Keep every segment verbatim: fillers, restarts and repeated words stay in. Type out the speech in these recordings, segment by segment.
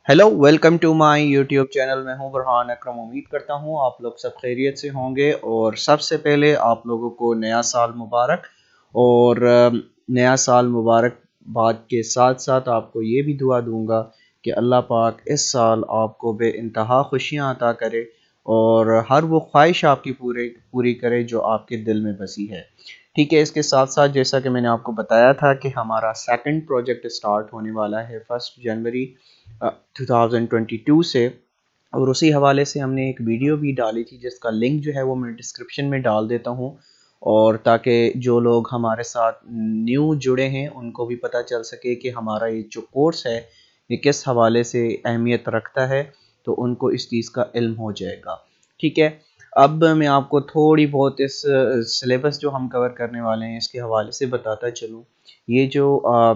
Hello, welcome to my YouTube channel. मैं हूं बुरहान अकरम। उम्मीद करता हूं आप लोग सब खैरियत से होंगे। और सबसे पहले आप लोगों को नया साल मुबारक। और अ, नया साल मुबारक बाद के साथ साथ आपको ये भी दुआ दूंगा कि अल्लाह पाक इस साल आपको बेइंतहा खुशियां अता करे और हर वो ख्वाहिश आपकी पूरे पूरी करे जो आपके दिल में बसी है। ठीक है, इसके साथ साथ जैसा कि मैंने आपको बताया था कि हमारा सेकंड प्रोजेक्ट स्टार्ट होने वाला है first January two thousand twenty two से। और उसी हवाले से हमने एक वीडियो भी डाली थी जिसका लिंक जो है वो मैं डिस्क्रिप्शन में डाल देता हूँ। और ताकि जो लोग हमारे साथ न्यू जुड़े हैं उनको भी पता चल सके कि हमारा ये जो कोर्स है ये किस हवाले से अहमियत रखता है, तो उनको इस चीज़ का इल्म हो जाएगा। ठीक है, अब मैं आपको थोड़ी बहुत इस सिलेबस जो हम कवर करने वाले हैं इसके हवाले से बताता चलूँ। ये जो आ,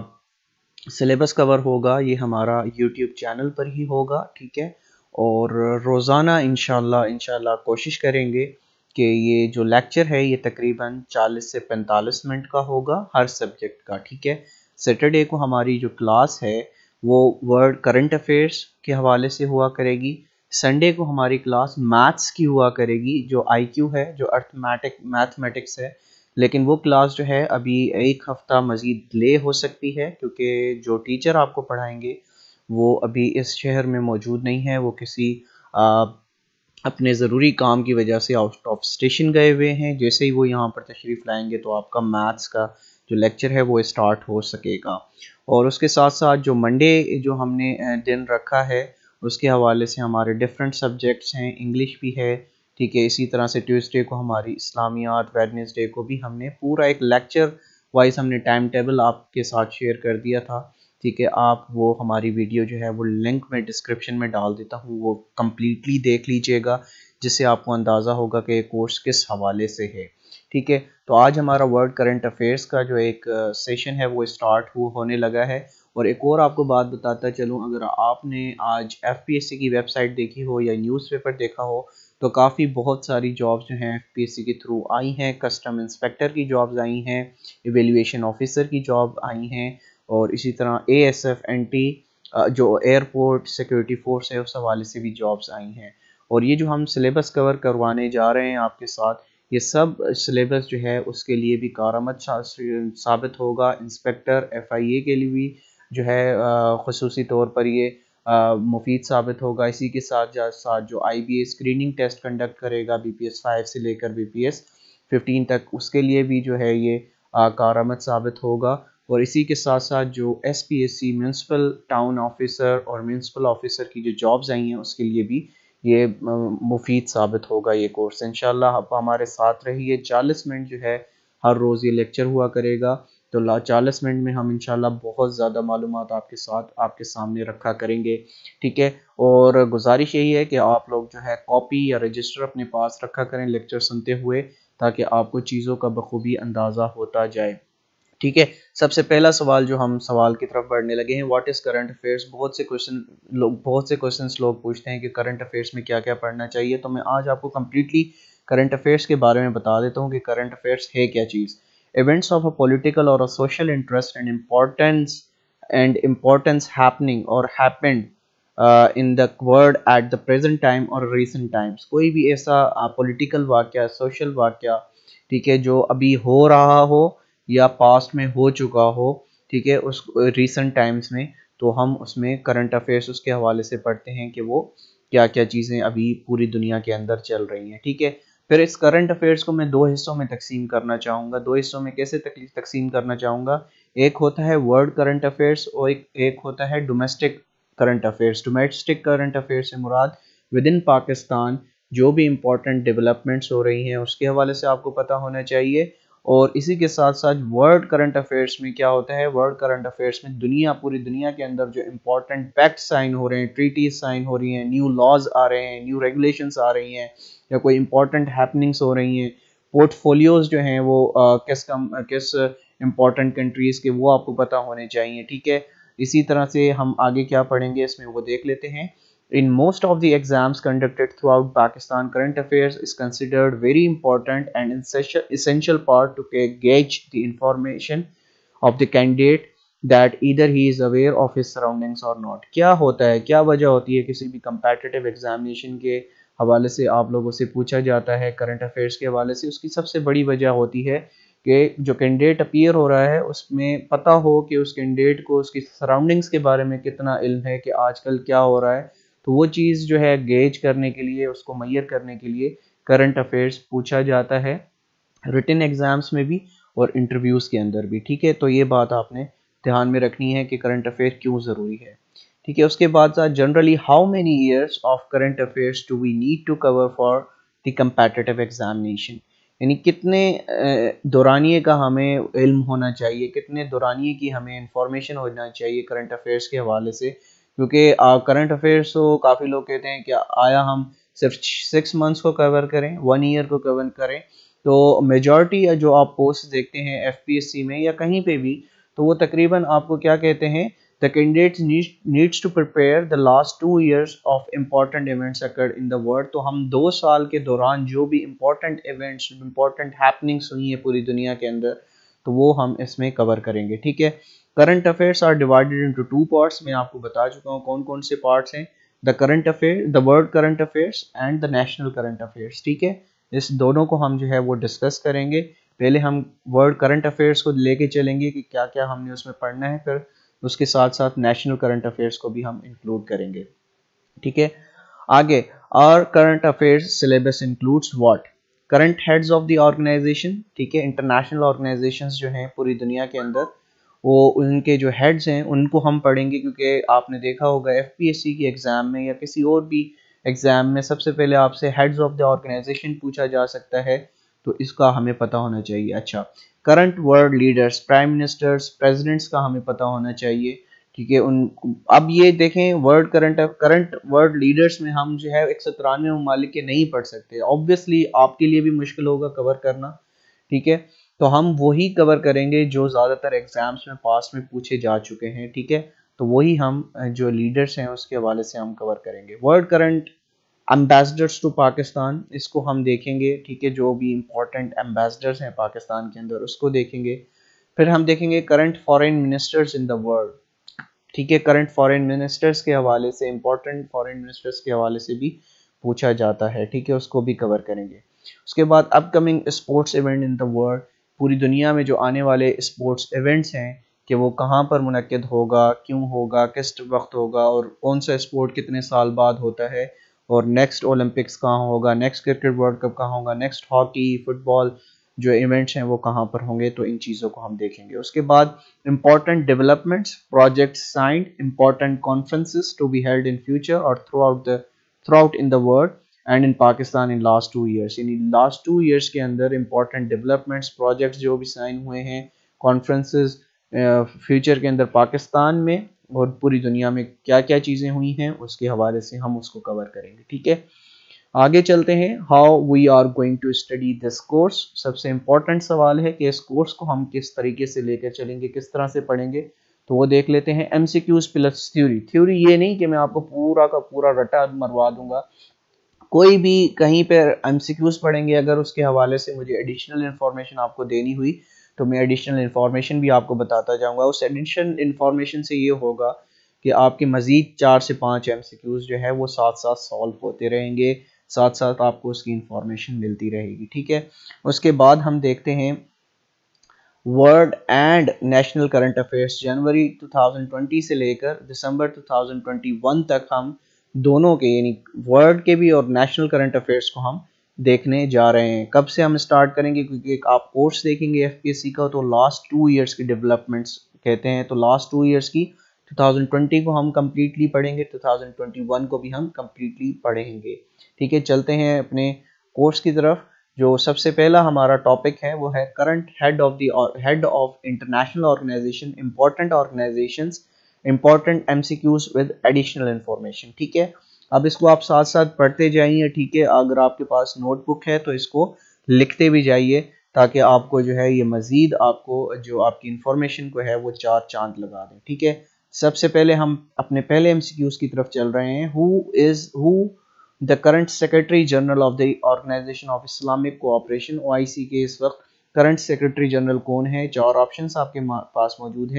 सिलेबस कवर होगा ये हमारा यूट्यूब चैनल पर ही होगा। ठीक है, और रोज़ाना इंशाल्लाह इंशाल्लाह कोशिश करेंगे कि ये जो लेक्चर है ये तकरीबन चालीस से पैंतालीस मिनट का होगा हर सब्जेक्ट का। ठीक है, सैटरडे को हमारी जो क्लास है वो वर्ल्ड करंट अफेयर्स के हवाले से हुआ करेगी। संडे को हमारी क्लास मैथ्स की हुआ करेगी, जो आईक्यू है, जो अर्थमेटिक मैथमेटिक्स है। लेकिन वो क्लास जो है अभी एक हफ्ता मज़ीद डिले हो सकती है क्योंकि जो टीचर आपको पढ़ाएंगे वो अभी इस शहर में मौजूद नहीं है। वो किसी आ, अपने ज़रूरी काम की वजह से आउट ऑफ स्टेशन गए हुए हैं। जैसे ही वो यहाँ पर तशरीफ़ लाएंगे तो आपका मैथ्स का जो लेक्चर है वो स्टार्ट हो सकेगा। और उसके साथ साथ जो मंडे जो हमने दिन रखा है उसके हवाले से हमारे डिफरेंट सब्जेक्ट्स हैं, इंग्लिश भी है। ठीक है, इसी तरह से ट्यूसडे को हमारी इस्लामियात, वेडनेसडे को भी हमने पूरा एक लेक्चर वाइज हमने टाइम टेबल आपके साथ शेयर कर दिया था। ठीक है, आप वो हमारी वीडियो जो है वो लिंक में डिस्क्रिप्शन में डाल देता हूँ, वो कम्प्लीटली देख लीजिएगा जिससे आपको अंदाज़ा होगा कि कोर्स किस हवाले से है। ठीक है, तो आज हमारा वर्ल्ड करंट अफेयर्स का जो एक सेशन है वो स्टार्ट हो होने लगा है। और एक और आपको बात बताता चलूँ, अगर आपने आज एफ पी एस सी की वेबसाइट देखी हो या न्यूज़पेपर देखा हो तो काफ़ी बहुत सारी जॉब्स जो हैं एफ पी एस सी के थ्रू आई हैं। कस्टम इंस्पेक्टर की जॉब्स आई हैं, एवेल्यूएशन ऑफिसर की जॉब आई हैं, और इसी तरह A S F N T जो एयरपोर्ट सिक्योरिटी फोर्स है उस हवाले से भी जॉब्स आई हैं। और ये जो हम सिलेबस कवर करवाने जा रहे हैं आपके साथ, ये सब सिलेबस जो है उसके लिए भी कारआमद साबित होगा। इंस्पेक्टर एफ आई ए के लिए भी जो है ख़ुसूसी तौर पर ये मुफीद साबित होगा। इसी के साथ साथ जो I B A screening test conduct करेगा बी पी एस फाइव से लेकर बी पी एस फिफ्टीन तक, उसके लिए भी जो है ये कारआमद साबित होगा। और इसी के साथ साथ जो S P S C municipal town officer और म्यूनसिपल ऑफिसर की जो जॉब्स आई हैं उसके लिए भी ये मुफीद साबित होगा ये कोर्स। इंशाल्लाह आप हमारे साथ रहिए। चालीस मिनट जो है हर रोज़ ये लेक्चर हुआ करेगा, तो चालीस मिनट में हम इंशाल्लाह बहुत ज़्यादा मालूमात आपके साथ आपके सामने रखा करेंगे। ठीक है, और गुजारिश यही है कि आप लोग जो है कॉपी या रजिस्टर अपने पास रखा करें लेक्चर सुनते हुए, ताकि आपको चीज़ों का बखूबी अंदाज़ा होता जाए। ठीक है, सबसे पहला सवाल जो हम सवाल की तरफ बढ़ने लगे हैं, व्हाट इज़ करंट अफेयर्स। बहुत से क्वेश्चन लोग बहुत से क्वेश्चंस लोग पूछते हैं कि करंट अफेयर्स में क्या क्या पढ़ना चाहिए। तो मैं आज आपको कम्प्लीटली करंट अफेयर्स के बारे में बता देता हूँ कि करंट अफेयर्स है क्या चीज़। इवेंट्स ऑफ अ पॉलिटिकल और a social interest and importance and importance happening और happened in the world at the present time और रिसेंट टाइम्स। कोई भी ऐसा पॉलिटिकल वाक़या, सोशल वाक़या, ठीक है, जो अभी हो रहा हो या पास्ट में हो चुका हो, ठीक है, उस रीसेंट टाइम्स में, तो हम उसमें करंट अफेयर्स उसके हवाले से पढ़ते हैं कि वो क्या क्या चीज़ें अभी पूरी दुनिया के अंदर चल रही हैं। ठीक है, फिर इस करंट अफेयर्स को मैं दो हिस्सों में तकसीम करना चाहूँगा। दो हिस्सों में कैसे तकसीम करना चाहूँगा, एक होता है वर्ल्ड करंट अफेयर्स और एक एक होता है domestic current affairs. Domestic current affairs से मुराद विद इन पाकिस्तान जो भी इम्पोर्टेंट डेवलपमेंट्स हो रही हैं उसके हवाले से आपको पता होना चाहिए। और इसी के साथ साथ वर्ल्ड करंट अफेयर्स में क्या होता है, वर्ल्ड करंट अफेयर्स में दुनिया पूरी दुनिया के अंदर जो इम्पोर्टेंट पैक्ट साइन हो रहे हैं, ट्रीटीज साइन हो रही हैं, न्यू लॉज आ रहे हैं, न्यू रेगुलेशंस आ रही हैं, या कोई इम्पोर्टेंट हैपनिंग्स हो रही हैं, पोर्टफोलियोज जो हैं वो आ, किस कम किस इम्पोर्टेंट कंट्रीज़ के, वो आपको पता होने चाहिए। ठीक है, इसी तरह से हम आगे क्या पढ़ेंगे इसमें वो देख लेते हैं। In most of the exams conducted throughout Pakistan, current affairs is considered very important and essential essential part to gauge the information of the candidate that either he is aware of his surroundings और not. क्या होता है, क्या वजह होती है किसी भी कंपेटिटिव एग्जामिनेशन के हवाले से आप लोगों से पूछा जाता है करंट अफेयर्स के हवाले से, उसकी सबसे बड़ी वजह होती है कि जो कैंडिडेट अपीयर हो रहा है उसमें पता हो कि उस कैंडिडेट को उसकी सराउंडिंग्स के बारे में कितना इल्म है कि आजकल क्या हो रहा है। तो वो चीज़ जो है गेज करने के लिए, उसको मैयर करने के लिए करंट अफेयर्स पूछा जाता है, रिटन एग्जाम्स में भी और इंटरव्यूज़ के अंदर भी। ठीक है, तो ये बात आपने ध्यान में रखनी है कि करंट अफेयर क्यों ज़रूरी है। ठीक है, उसके बाद साथ generally how many years of current affairs do we need to cover for the competitive examination, यानी कितने दौरानिए का हमें इल्म होना चाहिए, कितने दौरानिए की हमें इंफॉर्मेशन होना चाहिए करंट अफेयर्स के हवाले से। क्योंकि करंट अफेयर्स तो काफ़ी लोग कहते हैं कि आया हम सिर्फ सिक्स मंथ्स को कवर करें, वन ईयर को कवर करें। तो मेजॉरिटी जो आप पोस्ट देखते हैं एफपीएससी में या कहीं पे भी, तो वो तकरीबन आपको क्या कहते हैं, the candidate needs to prepare the last two years of important events occurred in the world. तो हम दो साल के दौरान जो भी इम्पोर्टेंट इवेंट्स, इम्पोर्टेंट हैपनिंग्स हुई हैं पूरी दुनिया के अंदर, तो वो हम इसमें कवर करेंगे। ठीक है, current affairs are divided into two parts. मैं आपको बता चुका हूँ कौन कौन से पार्ट्स हैं, the current affair, the world current affairs and the national current affairs. ठीक है, इस दोनों को हम जो है वो डिस्कस करेंगे। पहले हम वर्ल्ड करंट अफेयर्स को लेके चलेंगे कि क्या क्या हमने उसमें पढ़ना है, फिर उसके साथ साथ नेशनल करंट अफेयर्स को भी हम इंक्लूड करेंगे। ठीक है, आगे और current affairs syllabus includes what, current heads of the organization. ठीक है, इंटरनेशनल ऑर्गेनाइजेशंस जो हैं पूरी दुनिया के अंदर, वो उनके जो हेड्स हैं उनको हम पढ़ेंगे। क्योंकि आपने देखा होगा एफपीएससी की एग्जाम में या किसी और भी एग्जाम में सबसे पहले आपसे हेड्स ऑफ द ऑर्गेनाइजेशन पूछा जा सकता है, तो इसका हमें पता होना चाहिए। अच्छा, current world leaders, prime ministers, presidents का हमें पता होना चाहिए। ठीक है, उन अब ये देखें world current current world leaders में हम जो है एक सौ तिरानवे ममालिक के नहीं पढ़ सकते, ऑब्वियसली आपके लिए भी मुश्किल होगा कवर करना। ठीक है, तो हम वही कवर करेंगे जो ज़्यादातर एग्जाम्स में पास में पूछे जा चुके हैं। ठीक है, तो वही हम जो लीडर्स हैं उसके हवाले से हम कवर करेंगे। World current ambassadors to Pakistan, इसको हम देखेंगे। ठीक है, जो भी इंपॉर्टेंट एम्बेसडर्स हैं पाकिस्तान के अंदर उसको देखेंगे। फिर हम देखेंगे current foreign ministers in the world. ठीक है, करंट फॉरेन मिनिस्टर्स के हवाले से, इंपॉर्टेंट फॉरेन मिनिस्टर्स के हवाले से भी पूछा जाता है। ठीक है, उसको भी कवर करेंगे। उसके बाद upcoming sports event in the world, पूरी दुनिया में जो आने वाले स्पोर्ट्स इवेंट्स हैं कि वो कहाँ पर मुनक्किद होगा, क्यों होगा, किस वक्त होगा और कौन सा स्पोर्ट कितने साल बाद होता है, और नेक्स्ट ओलंपिक्स कहाँ होगा, नेक्स्ट क्रिकेट वर्ल्ड कप कहाँ होगा, नेक्स्ट हॉकी, फुटबॉल जो इवेंट्स हैं वो कहाँ पर होंगे, तो इन चीज़ों को हम देखेंगे। उसके बाद important developments, projects signed, important conferences to be held in future और throughout the throughout in the world and in Pakistan in last two years. यानी लास्ट टू ईयर्स के अंदर इंपॉर्टेंट डेवलपमेंट्स, प्रोजेक्ट्स जो भी sign हुए हैं, conferences future के अंदर पाकिस्तान में और पूरी दुनिया में क्या क्या चीज़ें हुई हैं, उसके हवाले से हम उसको कवर करेंगे। ठीक है, आगे चलते हैं। How we are going to study this course, सबसे इंपॉर्टेंट सवाल है कि इस कोर्स को हम किस तरीके से लेकर चलेंगे, किस तरह से पढ़ेंगे, तो वो देख लेते हैं। MCQs plus theory. थ्योरी ये नहीं कि मैं आपको पूरा का पूरा रटा मरवा दूंगा, कोई भी कहीं पर एमसीक्यूज पढ़ेंगे अगर उसके हवाले से मुझे एडिशनल इन्फॉर्मेशन आपको देनी हुई तो मैं एडिशनल इन्फॉर्मेशन भी आपको बताता जाऊंगा। उस एडिशनल इन्फॉर्मेशन से ये होगा कि आपके मजीद चार से पाँच एमसीक्यूज जो है वो साथ साथ सॉल्व होते रहेंगे, साथ साथ आपको उसकी इंफॉर्मेशन मिलती रहेगी। ठीक है, उसके बाद हम देखते हैं world and national current affairs. जनवरी दो हज़ार बीस से लेकर दिसंबर दो हज़ार इक्कीस तक हम दोनों के यानी वर्ल्ड के भी और नेशनल करंट अफेयर्स को हम देखने जा रहे हैं। कब से हम स्टार्ट करेंगे, क्योंकि एक आप कोर्स देखेंगे एफपीएससी का तो लास्ट टू इयर्स की डेवलपमेंट्स कहते हैं, तो लास्ट टू इयर्स की दो हज़ार बीस को हम कम्प्लीटली पढ़ेंगे, दो हज़ार इक्कीस को भी हम कम्प्लीटली पढ़ेंगे। ठीक है, चलते हैं अपने कोर्स की तरफ। जो सबसे पहला हमारा टॉपिक है वो है current head of the head of international organisation, important organisations, important MCQs with additional information. ठीक है, अब इसको आप साथ साथ पढ़ते जाइए। ठीक है, अगर आपके पास नोटबुक है तो इसको लिखते भी जाइए ताकि आपको जो है ये मजीद आपको जो आपकी इंफॉर्मेशन को है वो चार चांद लगा दें। ठीक है, सबसे पहले हम अपने पहले एमसीक्यूज की तरफ चल रहे हैं। Who is who the current secretary general of the Organisation of Islamic Cooperation, OIC के इस वक्त करंट सेक्रेटरी जनरल कौन है? चार ऑप्शंस आपके पास मौजूद हैं।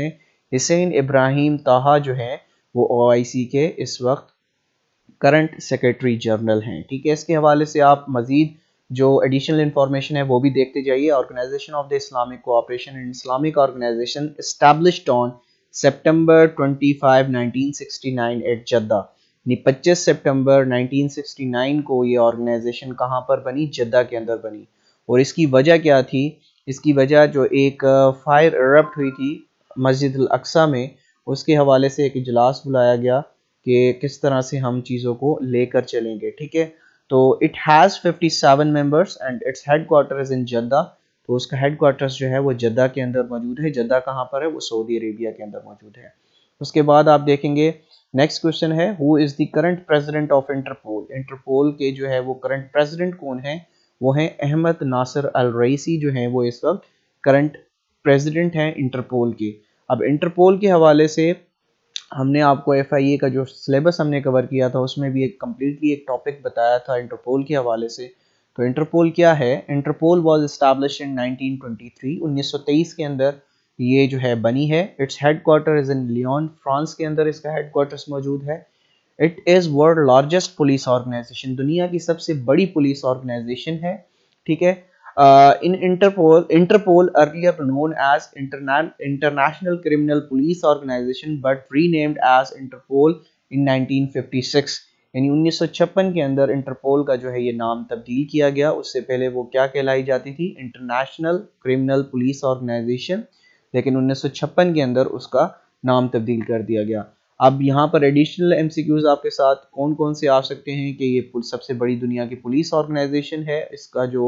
हुसैन इब्राहिम ताहा जो है वो ओ आई सी के इस वक्त करंट सेक्रेटरी जनरल हैं। ठीक है, इसके हवाले से आप मजीद जो एडिशनल इंफॉर्मेशन है वो भी देखते जाइए। Organisation of the Islamic Cooperation and Islamic Organisation established on September पच्चीस nineteen sixty nine at Jeddah, यानी पच्चीस सितंबर नाइनटीन सिक्सटी नाइन को ये ऑर्गेनाइजेशन कहाँ पर बनी, जद्दा के अंदर बनी। और इसकी वजह क्या थी, इसकी वजह जो एक फायर इरप्ट हुई थी मस्जिद अल अक्सा में, उसके हवाले से एक इजलास बुलाया गया कि किस तरह से हम चीज़ों को लेकर चलेंगे। ठीक है, तो it has fifty seven members and its headquarter is in Jeddah. तो उसका हेड क्वार्टर्स जो है वो जद्दा के अंदर मौजूद है। जद्दा कहाँ पर है, वो सऊदी अरेबिया के अंदर मौजूद है। उसके बाद आप देखेंगे नेक्स्ट क्वेश्चन है, who is the current president of Interpol. Interpol के जो है वो करंट प्रेसिडेंट कौन है, वो है अहमद नासिर अल रईसी जो है वो इस वक्त करंट प्रेसिडेंट हैं इंटरपोल के। अब इंटरपोल के हवाले से हमने आपको एफ आई ए का जो सिलेबस हमने कवर किया था उसमें भी एक कम्प्लीटली एक टॉपिक बताया था इंटरपोल के हवाले से। तो इंटरपोल क्या है, Interpol was established in nineteen twenty three, उन्नीस सौ तेईस के अंदर ये जो है बनी है। Its headquarter is in Lyon, France के अंदर इसका हेड क्वार्टर्स मौजूद है। It is world largest police organisation, दुनिया की सबसे बड़ी पुलिस ऑर्गेनाइजेशन है। ठीक है, in Interpol Interpol earlier known as International Criminal Police Organisation but renamed as Interpol in nineteen fifty six, यानी उन्नीस सौ छप्पन के अंदर इंटरपोल का जो है ये नाम तब्दील किया गया। उससे पहले वो क्या कहलाई जाती थी, इंटरनेशनल क्रिमिनल पुलिस ऑर्गेनाइजेशन, लेकिन उन्नीस सौ छप्पन के अंदर उसका नाम तब्दील कर दिया गया। अब यहाँ पर एडिशनल एमसीक्यूज आपके साथ कौन कौन से आ सकते हैं कि ये सबसे बड़ी दुनिया की पुलिस ऑर्गेनाइजेशन है, इसका जो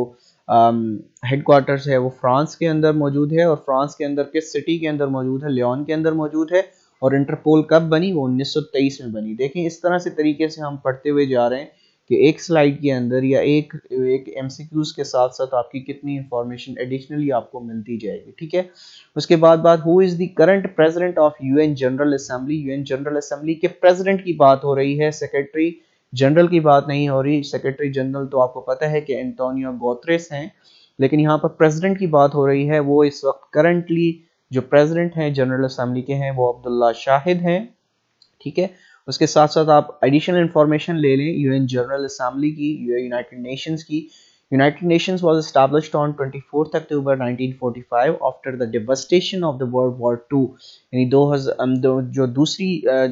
हेड क्वार्टर्स है वो फ्रांस के अंदर मौजूद है, और फ्रांस के अंदर किस सिटी के अंदर मौजूद है, लियोन के अंदर मौजूद है। और इंटरपोल कब बनी, वो उन्नीस सौ तेईस में बनी। देखें इस तरह से तरीके से हम पढ़ते हुए जा रहे हैं कि एक स्लाइड के अंदर या एक एक एमसीक्यूज के साथ साथ आपकी कितनी इंफॉर्मेशन एडिशनली आपको मिलती जाएगी। ठीक है, उसके बाद बात who is the current president of UN General Assembly. UN General Assembly के प्रेसिडेंट की बात हो रही है, सेक्रेटरी जनरल की बात नहीं हो रही। सेक्रेटरी जनरल तो आपको पता है कि एंटोनियो गुतेरेस हैं, लेकिन यहाँ पर प्रेसिडेंट की बात हो रही है। वो इस वक्त करंटली जो प्रेसिडेंट हैं जनरल असेंबली के हैं वो अब्दुल्ला शाहिद हैं। ठीक है, उसके साथ साथ आप एडिशनल इंफॉर्मेशन ले लें यूएन जनरल असेंबली की, यूनाइटेड नेशंस की। United Nations was established on twenty fourth October nineteen forty five after the devastation of the World War two, यानी दो हजार जो दूसरी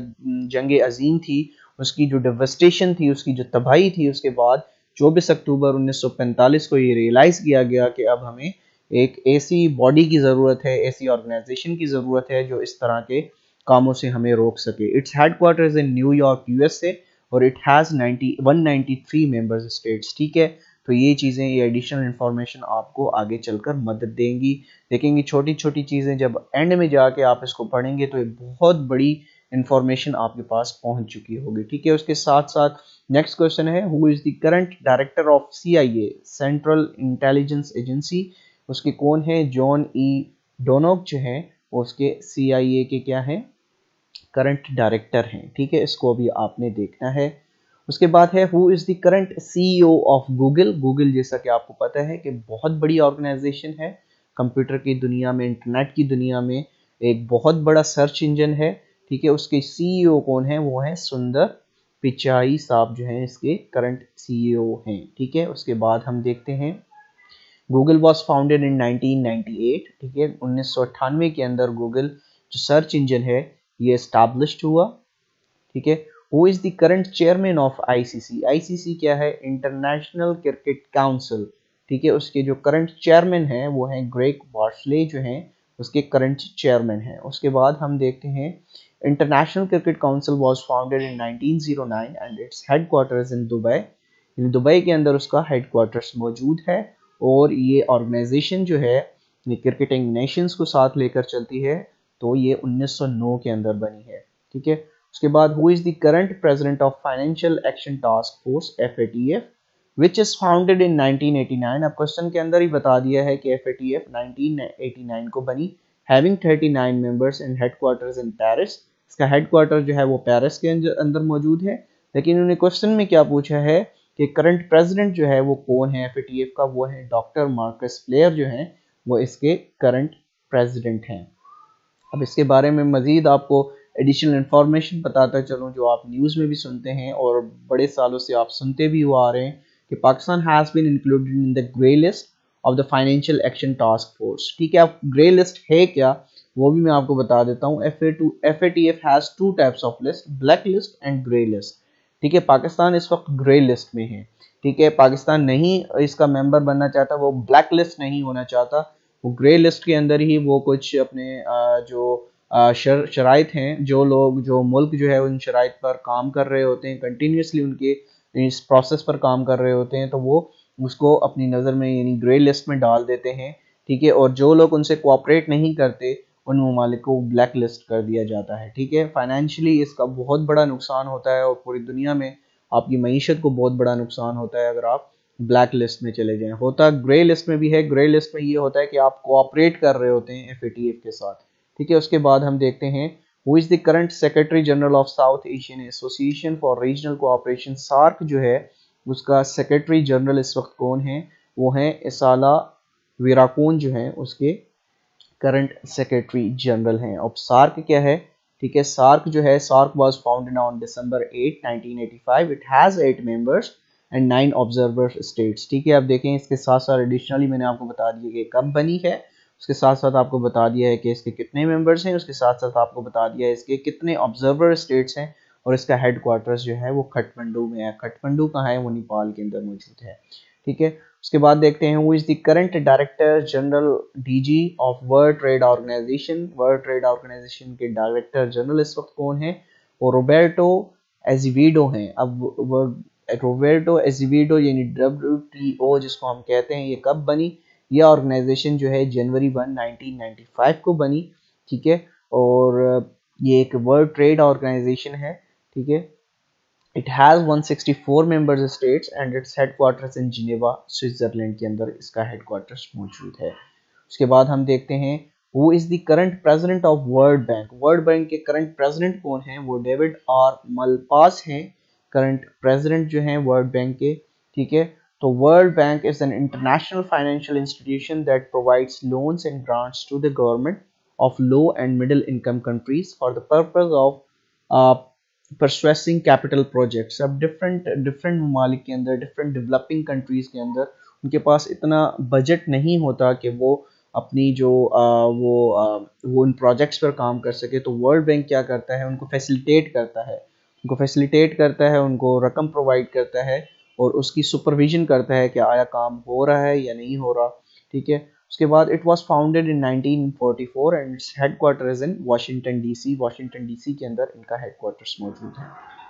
जंग अजीम थी उसकी जो डिवास्टेशन थी, उसकी जो तबाही थी, उसके बाद चौबीस अक्टूबर उन्नीस सौ पैंतालीस को ये रियलाइज किया गया कि अब हमें एक ऐसी बॉडी की ज़रूरत है, ऐसी ऑर्गेनाइजेशन की ज़रूरत है जो इस तरह के कामों से हमें रोक सके। Its headquarters in New York USA और it has ninety one ninety three members states. ठीक है, तो ये चीज़ें, ये एडिशनल इंफॉर्मेशन आपको आगे चलकर मदद देंगी। देखेंगे छोटी छोटी चीज़ें जब एंड में जाके आप इसको पढ़ेंगे तो ये बहुत बड़ी इंफॉर्मेशन आपके पास पहुंच चुकी होगी। ठीक है, उसके साथ साथ नेक्स्ट क्वेश्चन है, who is the current director of CIA, Central Intelligence Agency. उसके कौन है, जॉन ई डोनोक जो हैं उसके सीआईए के क्या हैं, करंट डायरेक्टर हैं। ठीक है, इसको अभी आपने देखना है। उसके बाद है who is the current CEO of Google. Google जैसा कि आपको पता है कि बहुत बड़ी ऑर्गेनाइजेशन है, कंप्यूटर की दुनिया में, इंटरनेट की दुनिया में एक बहुत बड़ा सर्च इंजन है। ठीक है, उसके सीईओ कौन है, वो है सुंदर पिचाई साहब जो हैं इसके करंट सीईओ हैं। ठीक है, उसके बाद हम देखते हैं Google was founded in nineteen ninety eight. ठीक है, उन्नीस सौ अट्ठानवे के अंदर गूगल जो सर्च इंजन है ये एस्टैब्लिश्ड हुआ। ठीक है, who is the current chairman of ICC. ICC क्या है, इंटरनेशनल क्रिकेट काउंसिल। ठीक है, उसके जो करंट चेयरमैन हैं वो हैं ग्रेग बार्सले जो हैं उसके करंट चेयरमैन हैं। उसके बाद हम देखते हैं International Cricket Council was founded in nineteen oh nine and its headquarters in Dubai. Dubai के अंदर उसका हेडक्वार्टर्स मौजूद है, और ये ऑर्गेनाइजेशन जो है ये क्रिकेटिंग नेशंस को साथ लेकर चलती है, तो ये उन्नीस सौ नौ के अंदर बनी है। ठीक है, उसके बाद who is the current president of Financial Action Task Force F A T F which is founded in nineteen eighty nine. अब क्वेश्चन के अंदर ही बता दिया है कि F A T F nineteen eighty nine को बनी, having thirty nine members and headquarters in Paris. इसका हेडक्वार्टर जो है वो पेरिस के अंदर मौजूद है। लेकिन उन्होंने क्वेश्चन में क्या पूछा है कि करंट प्रेसिडेंट जो है वो कौन है एफ ए टी एफ का, वो है डॉक्टर मार्कस प्लेयर जो है वो इसके करंट प्रेसिडेंट हैं। अब इसके बारे में मज़ीद आपको एडिशनल इंफॉर्मेशन बताता चलूँ जो आप न्यूज़ में भी सुनते हैं और बड़े सालों से आप सुनते भी हुआ आ रहे हैं कि Pakistan has been included in the grey list of the Financial Action Task Force. ठीक है, अब ग्रे लिस्ट है क्या वो भी मैं आपको बता देता हूँ। F A two F A T F has two types of list, black list and grey list. ठीक है, पाकिस्तान इस वक्त ग्रे लिस्ट में है। ठीक है, पाकिस्तान नहीं इसका मेंबर बनना चाहता, वो ब्लैक लिस्ट नहीं होना चाहता, वो ग्रे लिस्ट के अंदर ही वो कुछ अपने जो शर, शराइत हैं, जो लोग जो मुल्क जो है उन शराइत पर काम कर रहे होते हैं, कंटिन्यूसली उनके इस प्रोसेस पर काम कर रहे होते हैं, तो वो उसको अपनी नज़र में यानी ग्रे लिस्ट में डाल देते हैं। ठीक है, और जो लोग उनसे कोऑपरेट नहीं करते उन ममालिक को ब्लैक लिस्ट कर दिया जाता है। ठीक है, फाइनेंशियली इसका बहुत बड़ा नुकसान होता है और पूरी दुनिया में आपकी मईशत को बहुत बड़ा नुकसान होता है अगर आप ब्लैक लिस्ट में चले जाएं। होता ग्रे लिस्ट में भी है। ग्रे लिस्ट में ये होता है कि आप कोऑपरेट कर रहे होते हैं एफ ए टी एफ के साथ। ठीक है, उसके बाद हम देखते हैं who is the current secretary general of South Asian Association for Regional Cooperation, SAARC जो है उसका सेक्रेटरी जनरल इस वक्त कौन है, वो है इसाला विराकोन जो है उसके करंट सेक्रेटरी जनरल हैं। अब सार्क क्या है? ठीक है, सार्क जो है, SAARC was founded on December eight nineteen eighty five. It has eight members and nine observer states. ठीक है, अब देखें इसके साथ साथ एडिशनली मैंने आपको बता दिया कि कब बनी है, उसके साथ साथ आपको बता दिया है कि इसके कितने मेंबर्स हैं, उसके साथ साथ आपको बता दिया है इसके कितने ऑब्जर्वर स्टेट्स हैं और इसका हेड क्वार्टर्स जो है वो खटमंडू में है। खटमंडू कहाँ है? वो नेपाल के अंदर मौजूद है। ठीक है, उसके बाद देखते हैं who is the current director general DG of World Trade Organization. World Trade Organization के डायरेक्टर जनरल इस वक्त कौन है? वो रोबर्टो एजिविडो हैं। अब रोबर्टो एजिविडो यानी डब्ल्यू टी ओ जिसको हम कहते हैं, ये कब बनी? ये ऑर्गेनाइजेशन जो है January one nineteen ninety five को बनी। ठीक है, और ये एक वर्ल्ड ट्रेड ऑर्गेनाइजेशन है। ठीक है, it has one sixty four members states and its headquarters in Geneva, Switzerland के अंदर इसका हेडक्वार्टर्स मौजूद है। उसके बाद हम देखते हैं who is the current president of World Bank. World Bank के करंट प्रेसिडेंट कौन है? वो डेविड आर मलपास हैं करंट प्रेसिडेंट जो हैं वर्ल्ड बैंक के। ठीक है, तो World Bank is an international financial institution that provides loans and grants to the government of low and middle income countries for the purpose of pursuing capital projects. अब different different ममालिक के अंदर, different developing countries के अंदर उनके पास इतना budget नहीं होता कि वो अपनी जो आ, वो आ, वो उन प्रोजेक्ट्स पर काम कर सके, तो वर्ल्ड बैंक क्या करता है? उनको फैसिलिटेट करता है उनको फैसिलिटेट करता है उनको रकम प्रोवाइड करता है और उसकी सुपरविजन करता है कि आया काम हो रहा है या नहीं हो रहा। ठीक है, उसके बाद it was founded in nineteen forty four and its headquarter is in Washington DC. Washington DC के अंदर इनका हेडक्वार्टर्स मौजूद है।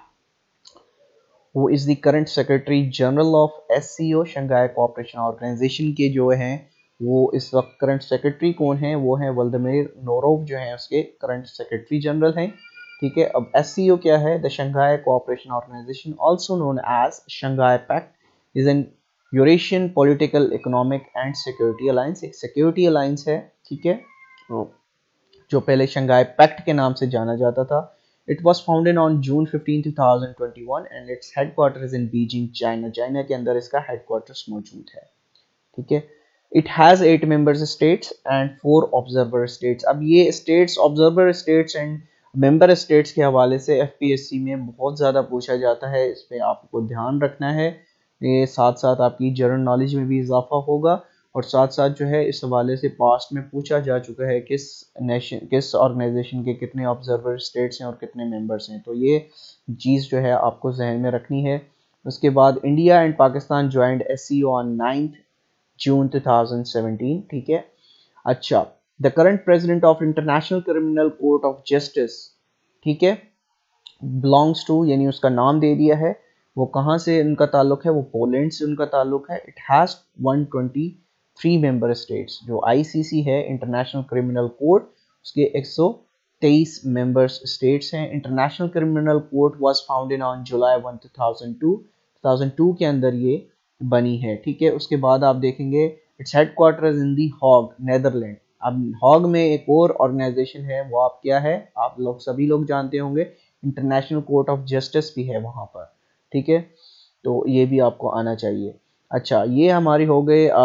वो is the current secretary general of SCO, Shanghai Cooperation Organisation के जो हैं वो इस वक्त करंट सेक्रेटरी कौन है? वो है व्लादिमीर नोरोव जो है उसके करंट सेक्रेटरी जनरल हैं। ठीक है, अब एससीओ क्या है? The Shanghai Cooperation Organisation also known as Shanghai Pact is an Eurasian political economic and security alliance. एक सिक्योरिटी अलायंस है। ठीक है, जो पहले शंघाई पैक्ट के नाम से जाना जाता था। It was founded on June fifteen two thousand twenty one and its headquarter is in Beijing, China. China के अंदर इसका हेडक्वार्टर्स मौजूद है। ठीक है, it has eight members states and four observer states. अब ये states, observer states and member states के हवाले से एफपीएससी में बहुत ज़्यादा पूछा जाता है, इस पर आपको ध्यान रखना है। ये साथ साथ आपकी जनरल नॉलेज में भी इजाफा होगा और साथ साथ जो है इस हवाले से पास्ट में पूछा जा चुका है किस नेशन किस ऑर्गेनाइजेशन के कितने ऑब्जर्वर स्टेट्स हैं और कितने मेंबर्स हैं, तो ये चीज़ जो है आपको जहन में रखनी है। उसके बाद India and Pakistan joint SCO on ninth June two thousand seventeen. ठीक है, अच्छा, the current president of International Criminal Court of Justice, ठीक है, बिलोंग्स टू, यानी उसका नाम दे दिया है, वो कहाँ से उनका ताल्लुक है? वो पोलैंड से उनका ताल्लुक है। It has one twenty three member states. जो आईसीसी है, इंटरनेशनल क्रिमिनल कोर्ट, उसके एक सौ तेईस मेंबर्स स्टेट्स हैं। International Criminal Court was founded on July one two thousand two. Two thousand two के अंदर ये बनी है। ठीक है, उसके बाद आप देखेंगे its headquarters in the Hague, Netherland. अब हॉग में एक और ऑर्गेनाइजेशन है, वो आप क्या है, आप लोग सभी लोग जानते होंगे, इंटरनेशनल कोर्ट ऑफ जस्टिस भी है वहाँ पर। ठीक है, तो ये भी आपको आना चाहिए। अच्छा, ये हमारी हो गई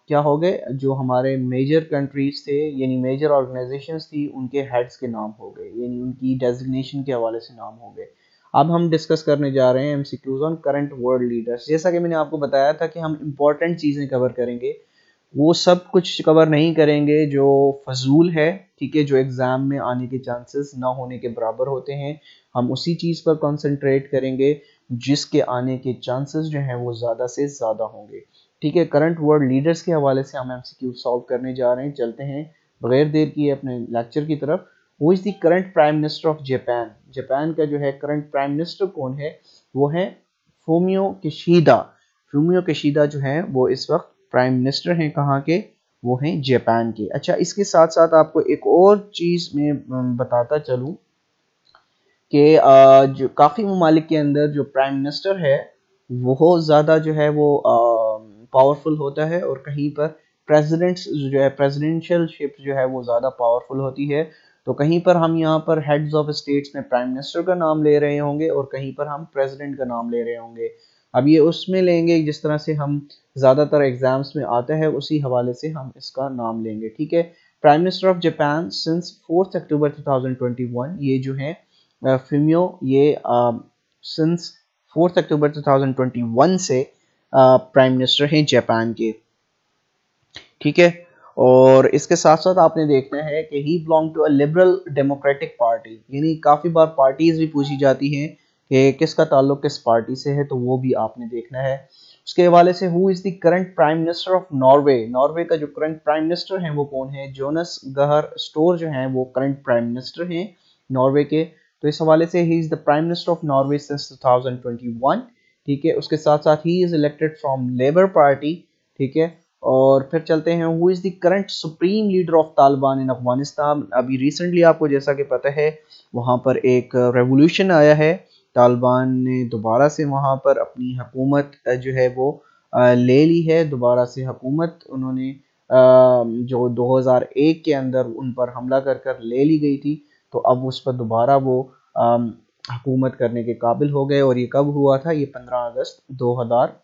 क्या हो गए, जो हमारे मेजर कंट्रीज थे यानी मेजर ऑर्गेनाइजेशंस थी उनके हेड्स के नाम हो गए, यानी उनकी डेजिग्नेशन के हवाले से नाम हो गए। अब हम डिस्कस करने जा रहे हैं MCQs on current world leaders. जैसा कि मैंने आपको बताया था कि हम इंपॉर्टेंट चीज़ें कवर करेंगे, वो सब कुछ कवर नहीं करेंगे जो फजूल है, ठीक है, जो एग्ज़ाम में आने के चांसेस ना होने के बराबर होते हैं। हम उसी चीज़ पर कंसंट्रेट करेंगे जिसके आने के चांसेस जो हैं वो ज़्यादा से ज़्यादा होंगे, ठीक है। करंट वर्ल्ड लीडर्स के हवाले से हम एमसीक्यू सॉल्व करने जा रहे हैं। चलते हैं बगैर देर किए अपने लेक्चर की तरफ। वो is the current prime minister of Japan. Japan का जो है करंट प्राइम मिनिस्टर कौन है, वो है फूमियो किशीदा। फूमियो किशीदा जो है वो इस वक्त प्राइम मिनिस्टर हैं कहाँ के, वो हैं जापान के। अच्छा, इसके साथ साथ आपको एक और चीज़ में बताता चलूँ कि जो काफ़ी ममालिक के अंदर जो प्राइम मिनिस्टर है वो ज़्यादा जो है वो पावरफुल होता है, और कहीं पर प्रेसिडेंट्स जो है प्रेसिडेंशियल शिप जो है वो ज़्यादा पावरफुल होती है। तो कहीं पर हम यहाँ पर हेड्स ऑफ स्टेट्स में प्राइम मिनिस्टर का नाम ले रहे होंगे और कहीं पर हम प्रेसिडेंट का नाम ले रहे होंगे। अब ये उसमें लेंगे जिस तरह से हम ज़्यादातर एग्जाम्स में आता है उसी हवाले से हम इसका नाम लेंगे, ठीक है। Prime minister of Japan since fourth October two thousand twenty one, ये जो है फीमियो, ये since fourth October two thousand twenty one से प्राइम मिनिस्टर हैं जापान के, ठीक है। और इसके साथ साथ आपने देखना है कि he belong to a Liberal Democratic Party, यानी काफ़ी बार पार्टीज भी पूछी जाती हैं कि किसका ताल्लुक किस पार्टी से है, तो वो भी आपने देखना है। उसके हवाले से who is the current prime minister of Norway. Norway का जो करंट प्राइम मिनिस्टर है वो कौन है, जोनस गहर स्टोर जो है वो करंट प्राइम मिनिस्टर हैं नॉर्वे के। तो इस हवाले से he is the prime minister of Norway since two thousand twenty one, ठीक है। उसके साथ साथ he is elected from Labour Party, ठीक है। और फिर चलते हैं, who is the current supreme leader of Taliban in Afghanistan. अभी रिसेंटली आपको जैसा कि पता है वहाँ पर एक रेवोल्यूशन आया है, तालिबान ने दोबारा से वहाँ पर अपनी हुकूमत जो है वो ले ली है, दोबारा से हुकूमत उन्होंने जो दो हज़ार एक के अंदर उन पर हमला कर कर ले ली गई थी, तो अब उस पर दोबारा वो हुकूमत करने के काबिल हो गए। और ये कब हुआ था, ये पंद्रह अगस्त दो हज़ार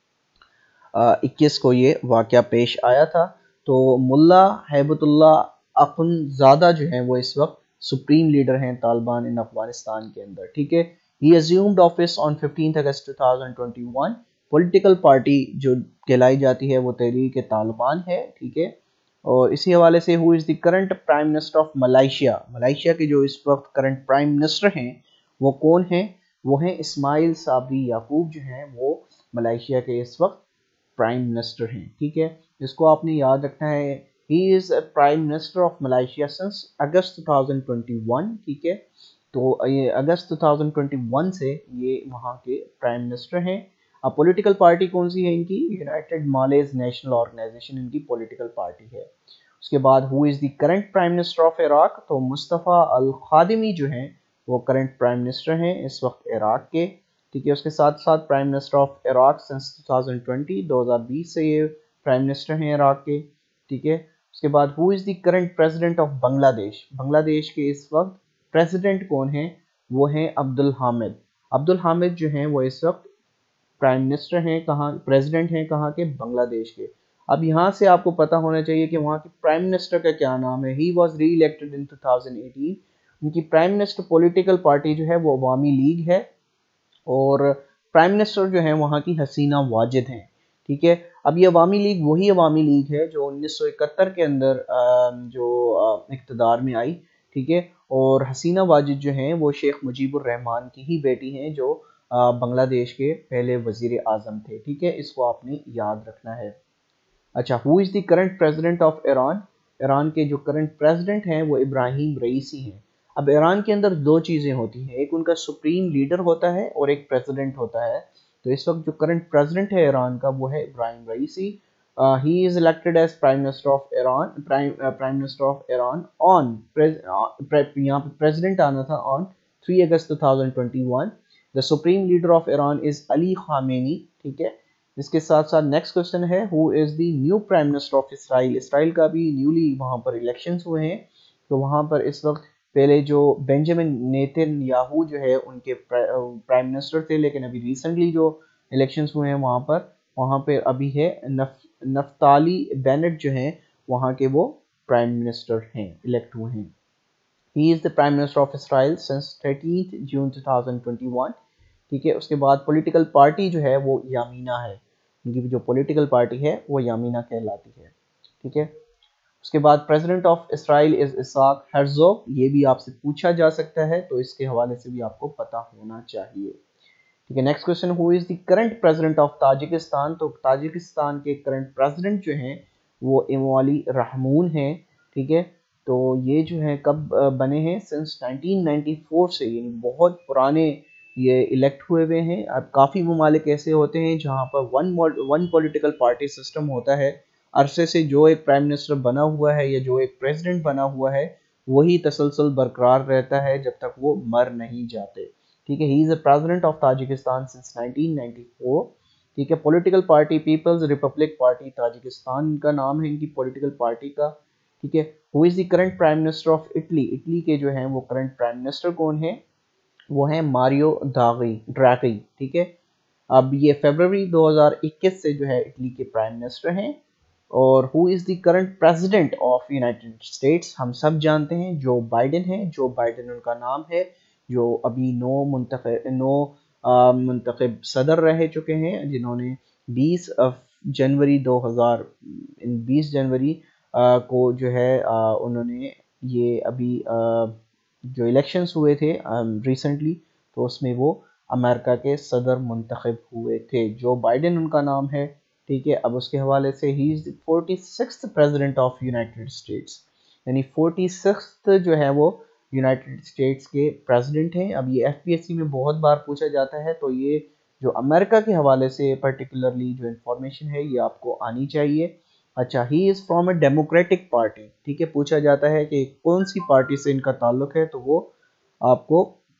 इक्कीस को ये वाक़या पेश आया था। तो मुल्ला हैबतुल्ला अखुनज़ादा जो है वो इस वक्त सुप्रीम लीडर हैं तालिबान इन अफगानिस्तान के अंदर, ठीक है। He assumed office on fifteenth August two thousand twenty one. Political party जो कहलाई जाती है वो तहरीक तालिबान है, ठीक है। और इसी हवाले से who is the current prime minister of Malaysia. Malaysia के जो इस वक्त करंट प्राइम मिनिस्टर हैं वो कौन हैं, वो हैं इस्माइल साबरी याकूब जो हैं वो मलाइशिया के इस वक्त प्राइम मिनिस्टर हैं, ठीक है। इसको आपने याद रखना है। He is prime minister of Malaysia since August two thousand twenty one, ठीक है। तो ये August two thousand twenty one से ये वहाँ के प्राइम मिनिस्टर हैं। अब पॉलिटिकल पार्टी कौन सी है इनकी, यूनाइटेड मालेज नेशनल ऑर्गेनाइजेशन इनकी पॉलिटिकल पार्टी है। उसके बाद who is the current prime minister of Iraq, तो मुस्तफ़ा अल खादिमी जो हैं वो करंट प्राइम मिनिस्टर हैं इस वक्त इराक के, ठीक है। उसके साथ साथ prime minister of Iraq since two thousand twenty, दो हज़ार बीस से ये प्राइम मिनिस्टर हैं इराक के, ठीक है। उसके बाद who is the current president of Bangladesh. Bangladesh के इस वक्त प्रेसिडेंट कौन है, वो हैं अब्दुल हामिद। अब्दुल हामिद जो हैं वो इस वक्त प्राइम मिनिस्टर हैं कहाँ, प्रेसिडेंट हैं कहाँ के, बांग्लादेश के। अब यहाँ से आपको पता होना चाहिए कि वहाँ के प्राइम मिनिस्टर का क्या नाम है। He was reelected in two thousand eighteen. उनकी प्राइम मिनिस्टर पॉलिटिकल पार्टी जो है वो अवामी लीग है, और प्राइम मिनिस्टर जो है वहाँ की हसीना वाजिद हैं, ठीक है। अब ये अवामी लीग वही अवामी लीग है जो उन्नीस सौ इकहत्तर के अंदर जो इक़्तिदार में आई, ठीक है। और हसीना वाजिद जो हैं वो शेख मुजीबुर रहमान की ही बेटी हैं जो बांग्लादेश के पहले वजीर आज़म थे, ठीक है। इसको आपने याद रखना है। अच्छा, who is the current president of Iran. Iran के जो करंट प्रेसिडेंट हैं वो इब्राहिम रईसी हैं। अब ईरान के अंदर दो चीज़ें होती हैं, एक उनका सुप्रीम लीडर होता है और एक प्रेसिडेंट होता है। तो इस वक्त जो करंट प्रेसिडेंट है ईरान का वो है Ebrahim Raisi. He is elected as prime minister of Iran, prime prime minister of Iran on, यहाँ पे प्रेसिडेंट आना था on three August two thousand twenty one. The supreme leader of Iran is Ali Khamenei, ठीक है। इसके साथ साथ next question है, who is the new prime minister of Israel. Israel का भी न्यूली वहाँ पर इलेक्शंस हुए हैं, तो वहाँ पर इस वक्त पहले जो बेंजामिन नेतन्याहू जो है उनके प्राइम मिनिस्टर थे, लेकिन अभी रिसेंटली जो इलेक्शंस हुए हैं वहाँ पर वहाँ पे अभी है नफ नफ्ताली बेनेट जो हैं वहाँ के वो प्राइम मिनिस्टर हैं, इलेक्ट हुए हैं। He is the prime minister of Israel since thirteenth June two thousand twenty one. ठीक है, उसके बाद पॉलिटिकल पार्टी जो है वो यामीना है, उनकी जो पॉलिटिकल पार्टी है वो यामीना कहलाती है। ठीक है, उसके बाद president of Israel is Isaac Herzog, ये भी आपसे पूछा जा सकता है, तो इसके हवाले से भी आपको पता होना चाहिए। ठीक है, next question, who is the current president of Tajikistan. तो ताजिकिस्तान के करंट प्रेसिडेंट जो हैं वो इमवाली रहमून हैं। ठीक है, तो ये जो है कब बने हैं, सिंस नाइनटीन नाइंटी फोर से, यानी बहुत पुराने ये इलेक्ट हुए हुए हैं। अब काफ़ी ममालिक ऐसे होते हैं जहाँ पर one one political party system होता है, अरसे से जो एक प्राइम मिनिस्टर बना हुआ है या जो एक प्रेसिडेंट बना हुआ है वही तसलसल बरकरार रहता है जब तक वो मर नहीं जाते। ठीक है, he is the president of Tajikistan since nineteen ninety four. ठीक है, political party People's Republic party Tajikistan का नाम है इनकी पॉलिटिकल पार्टी का। ठीक है, who is the current prime minister of Italy. Italy के जो हैं वो करंट प्राइम मिनिस्टर कौन है, वो है मारियो दागी ड्रैगी। ठीक है, अब ये फरवरी दो हज़ार इक्कीस से जो है इटली के प्राइम मिनिस्टर हैं। और who is the current president of United States, हम सब जानते हैं जो बाइडेन है, जो बाइडेन उनका नाम है, जो अभी नौ मुंतखब नौ मुंतखब सदर रह चुके हैं, जिन्होंने बीस जनवरी दो हज़ार इन बीस जनवरी आ, को जो है आ, उन्होंने ये अभी आ, जो इलेक्शंस हुए थे रिसेंटली, तो उसमें वो अमेरिका के सदर मुंतखब हुए थे, जो बाइडेन उनका नाम है। ठीक है, अब उसके हवाले से he is the forty sixth president of United States, यानी फोर्टी सिक्स्थ जो है वो यूनाइटेड स्टेट्स के प्रेसिडेंट हैं। अब ये एफपीएससी में बहुत बार पूछा जाता है, तो ये जो अमेरिका के हवाले से पर्टिकुलरली जो इंफॉर्मेशन है ये आपको आनी चाहिए। अच्छा, he is from a Democratic Party. ठीक है, पूछा जाता है कि कौन सी पार्टी से इनका ताल्लुक है, तो वो आपको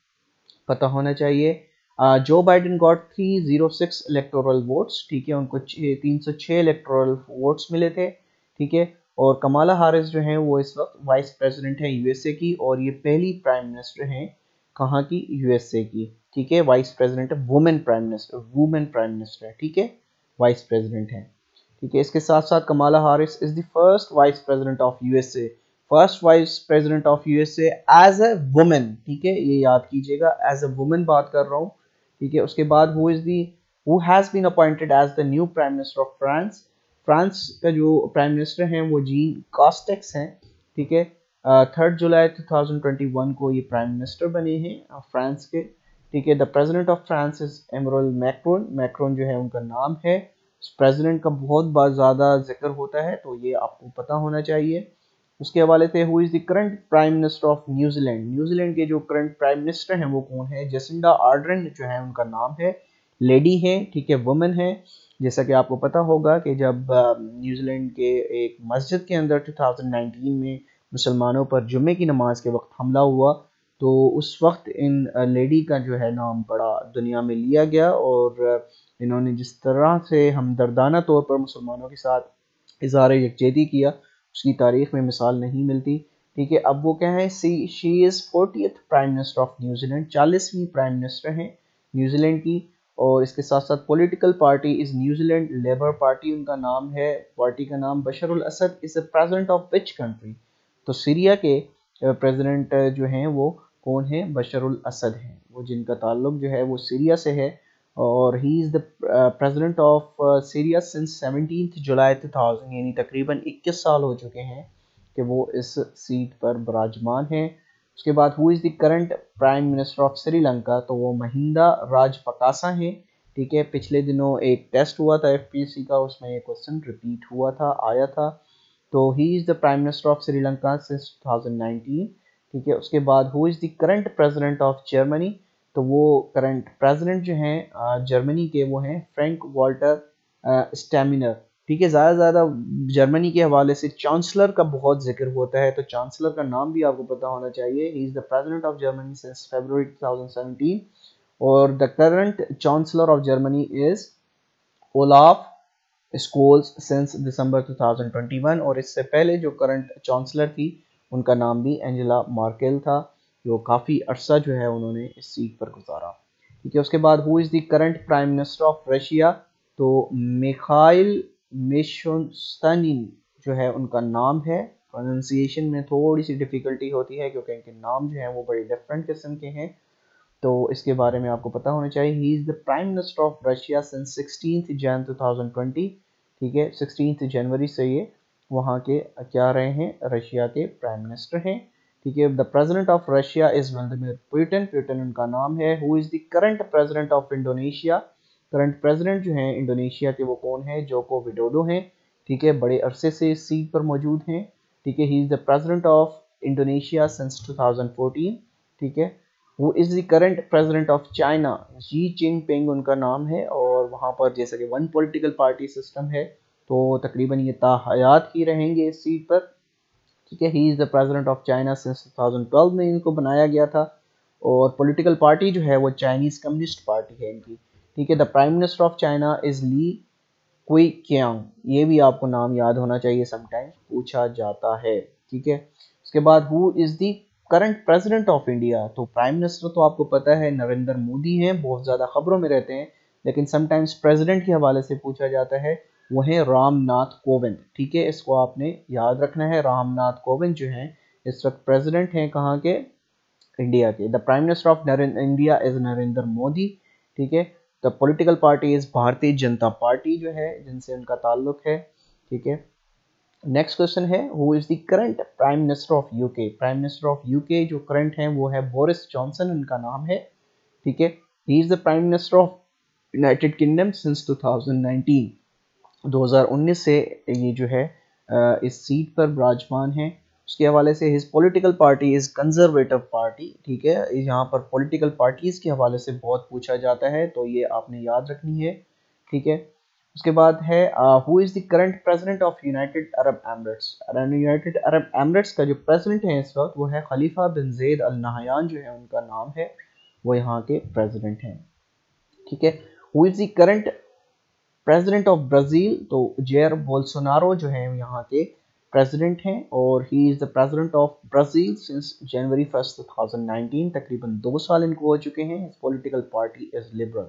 पता होना चाहिए। Joe Biden got three zero six electoral votes. ठीक है, उनको तीन सौ छः इलेक्टोरल वोट्स मिले थे। ठीक है, और कमाला हारिस जो हैं वो इस वक्त वाइस प्रेसिडेंट हैं यूएसए की, और ये पहली प्राइम मिनिस्टर हैं कहाँ की, यूएसए की। ठीक है, वाइस प्रेसिडेंट है, women prime minister, women prime minister है। ठीक है, वाइस प्रेसिडेंट हैं। ठीक है, इसके साथ साथ Kamala Harris is the first vice president of USA, first vice president of USA as a women. ठीक है, ये याद कीजिएगा, एज अ वुमेन बात कर रहा हूँ। ठीक है, उसके बाद who is the who has been appointed as the new prime minister of France. France का जो प्राइम मिनिस्टर हैं वो जीन कास्टेक्स हैं। ठीक है, third July two thousand twenty one को ये प्राइम मिनिस्टर बने हैं फ्रांस के। ठीक है, the president of France is Emmanuel Macron, Macron जो है उनका नाम है। प्रेसिडेंट का बहुत बहुत ज़्यादा जिक्र होता है, तो ये आपको पता होना चाहिए। उसके हवाले से who is the current prime minister of New Zealand. New Zealand के जो करंट प्राइम मिनिस्टर हैं वो कौन है, जसिंडा आर्डर्न जो है उनका नाम है, लेडी है। ठीक है, वुमेन है। जैसा कि आपको पता होगा कि जब न्यूजीलैंड के एक मस्जिद के अंदर टू थाउजेंड नाइनटीन में मुसलमानों पर जुम्मे की नमाज के वक्त हमला हुआ, तो उस वक्त इन लेडी का जो है नाम बड़ा दुनिया में लिया गया, और इन्होंने जिस तरह से हमदर्दाना तौर पर मुसलमानों के साथ इज़हार यकजहती किया, उसकी तारीख में मिसाल नहीं मिलती। ठीक है, अब वो क्या है, see she is fortieth prime minister of New Zealand, चालीसवीं प्राइम मिनिस्टर हैं न्यूजीलैंड की। और इसके साथ साथ political party is New Zealand Labour party उनका नाम है, पार्टी का नाम। Bashar al Assad is the president of which country, तो सीरिया के प्रेसिडेंट जो हैं वो कौन है, बशर उल असद हैं, वो जिनका ताल्लुक जो है वो सीरिया से है। और he is the president of Syria since seventeenth July two thousand, यानी तकरीबन इक्कीस साल हो चुके हैं कि वो इस सीट पर विराजमान हैं। उसके बाद who is the current prime minister of Sri Lanka, तो वो महिंदा राजपकासा हैं। ठीक है, पिछले दिनों एक टेस्ट हुआ था एफपीएससी का, उसमें ये क्वेश्चन रिपीट हुआ था, आया था। तो he is the prime minister of Sri Lanka since two thousand nineteen. ठीक है, उसके बाद who is the current president of Germany, तो वो करंट प्रेसिडेंट जो हैं जर्मनी के वो हैं फ्रैंक वॉल्टर स्टेमिनर। ठीक है, ज़्यादा से ज़्यादा जर्मनी के हवाले से चांसलर का बहुत जिक्र होता है, तो चांसलर का नाम भी आपको पता होना चाहिए। He is the president of Germany since February two thousand seventeen, और the current chancellor of Germany is Olaf Scholz since December two thousand twenty one. और इससे पहले जो करंट चांसलर थी उनका नाम भी एंजेला मार्केल था, जो काफ़ी अरसा जो है उन्होंने इस सीट पर गुजारा। ठीक है, उसके बाद who is the current prime minister of Russia, तो मिखाइल मेशोस्तानिन जो है उनका नाम है। प्रोनाउंसिएशन में थोड़ी सी डिफ़िकल्टी होती है क्योंकि इनके नाम जो हैं वो बड़े डिफरेंट किस्म के हैं, तो इसके बारे में आपको पता होना चाहिए। He is the prime minister of Russia since sixteenth Jan two thousand twenty. ठीक है, सिक्सटीन्थ जनवरी से ये वहाँ के क्या रहे हैं, रशिया के प्राइम मिनिस्टर हैं। ठीक है, the president of Russia is Vladimir Putin, Putin उनका नाम है। Who is the current president of Indonesia, current president जो हैं इंडोनेशिया के वो कौन है, जोको विडोडो हैं। ठीक है, बड़े अरसे से इस सीट पर मौजूद हैं। ठीक है, he is the president of Indonesia since two thousand fourteen. ठीक है, वो is the current president of China, Xi Jinping उनका नाम है। और वहाँ पर जैसा कि वन पॉलिटिकल पार्टी सिस्टम है तो तकरीबन ये ताहयात ही रहेंगे इस सीट पर। ठीक है, he is the president of China since two thousand twelve में इनको बनाया गया था। और पॉलिटिकल पार्टी जो है वो चाइनीज़ कम्युनिस्ट पार्टी है इनकी। ठीक है, the prime minister of China is Li Keqiang, ये भी आपको नाम याद होना चाहिए, समटाइम्स पूछा जाता है। ठीक है, उसके बाद who is the current president of India, तो प्राइम मिनिस्टर तो आपको पता है नरेंद्र मोदी हैं, बहुत ज़्यादा खबरों में रहते हैं, लेकिन समटाइम्स प्रेसिडेंट के हवाले से पूछा जाता है, वो है रामनाथ कोविंद। ठीक है, इसको आपने याद रखना है। रामनाथ कोविंद जो हैं इस वक्त प्रेसिडेंट हैं कहाँ के, इंडिया के। The prime minister of India is Narendra Modi. ठीक है, the political party is Bharatiya Janata party जो है जिनसे उनका ताल्लुक है। ठीक है, नेक्स्ट क्वेश्चन है who is the current prime minister of UK, prime minister of UK जो करंट हैं वो है बोरिस जॉनसन उनका नाम है। ठीक है, he is the prime minister of United Kingdom since two thousand nineteen, दो हज़ार उन्नीस से ये जो है इस सीट पर विराजमान हैं। उसके हवाले से his political party is Conservative party. ठीक है, यहाँ पर पॉलिटिकल पार्टीज़ के हवाले से बहुत पूछा जाता है तो ये आपने याद रखनी है। ठीक है, उसके बाद है who is the current president of United Arab Emirates, United Arab Emirates का जो प्रेसिडेंट है इस वक्त वो है खलीफा बिन ज़ैद अल नहयान जो है उनका नाम है, वो यहाँ के प्रेसिडेंट हैं। ठीक है, who is the current president of Brazil, तो जेयर बोल्सोनारो जो है यहाँ के प्रेसिडेंट हैं और he is the president of Brazil since January first two thousand nineteen, तकरीबन दो साल इनको हो चुके हैं। His political party is Liberal.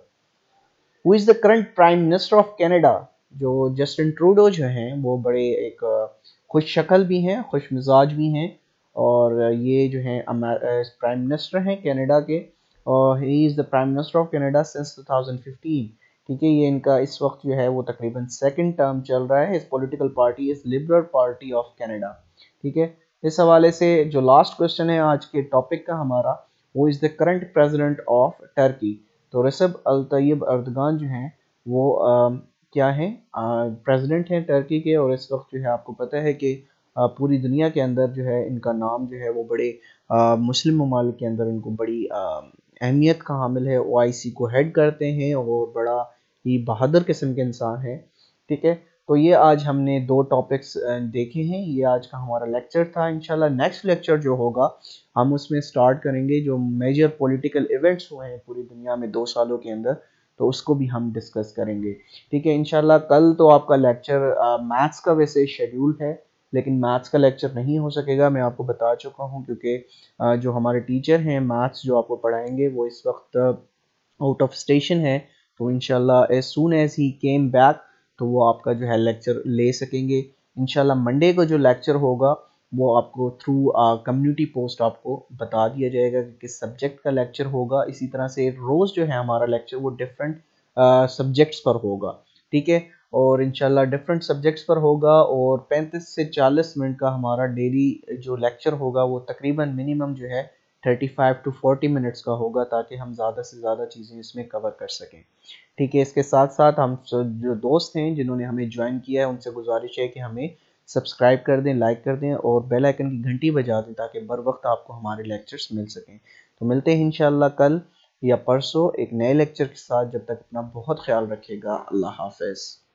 Who is the current prime minister of Canada, जो जस्टिन ट्रूडो जो हैं वो बड़े एक खुश शक्ल भी हैं, खुश मिजाज भी हैं और ये जो हैं प्राइम मिनिस्टर हैं कनाडा के और he is the prime minister of Canada since two thousand fifteen. ठीक है, ये इनका इस वक्त जो है वो तकरीबन सेकंड टर्म चल रहा है। इस political party is Liberal party of Canada. ठीक है, इस हवाले से जो लास्ट क्वेश्चन है आज के टॉपिक का हमारा, वो is the current president of Turkey, तो रेसिप अल तैयब अर्दगान जो हैं वो आ, क्या हैं, प्रेसिडेंट हैं टर्की के। और इस वक्त जो है आपको पता है कि आ, पूरी दुनिया के अंदर जो है इनका नाम जो है वो बड़े आ, मुस्लिम ममालिक के अंदर इनको बड़ी अहमियत का हामिल है। ओ आई सी को हेड करते हैं और बड़ा ही बहादुर किस्म के इंसान हैं। ठीक है, तो ये आज हमने दो टॉपिक्स देखे हैं, ये आज का हमारा लेक्चर था। इंशाल्लाह नेक्स्ट लेक्चर जो होगा हम उसमें स्टार्ट करेंगे जो मेजर पॉलिटिकल इवेंट्स हुए हैं पूरी दुनिया में दो सालों के अंदर, तो उसको भी हम डिस्कस करेंगे। ठीक है, इंशाल्लाह कल तो आपका लेक्चर मैथ्स का वैसे शेड्यूल है, लेकिन मैथ्स का लेक्चर नहीं हो सकेगा, मैं आपको बता चुका हूँ, क्योंकि जो हमारे टीचर हैं मैथ्स जो आपको पढ़ाएंगे वो इस वक्त आउट ऑफ स्टेशन है। तो इंशाल्लाह as soon as he came back तो वो आपका जो है लेक्चर ले सकेंगे। इंशाल्लाह मंडे को जो लेक्चर होगा वो आपको थ्रू कम्युनिटी पोस्ट आपको बता दिया जाएगा कि किस सब्जेक्ट का लेक्चर होगा। इसी तरह से रोज़ जो है हमारा लेक्चर वो डिफरेंट सब्जेक्ट्स पर होगा। ठीक है, और इंशाल्लाह डिफरेंट सब्जेक्ट्स पर होगा और पैंतीस से चालीस मिनट का हमारा डेली जो लेक्चर होगा वो तकरीबन मिनिमम जो है पैंतीस टू चालीस मिनट्स का होगा, ताकि हम ज़्यादा से ज़्यादा चीज़ें इसमें कवर कर सकें। ठीक है, इसके साथ साथ हम जो दोस्त हैं जिन्होंने हमें ज्वाइन किया है उनसे गुजारिश है कि हमें सब्सक्राइब कर दें, लाइक कर दें और बेल आइकन की घंटी बजा दें ताकि बर वक्त आपको हमारे लेक्चर्स मिल सकें। तो मिलते हैं इंशाल्लाह कल या परसों एक नए लेक्चर के साथ। जब तक अपना बहुत ख्याल रखिएगा। अल्लाह हाफ़िज़।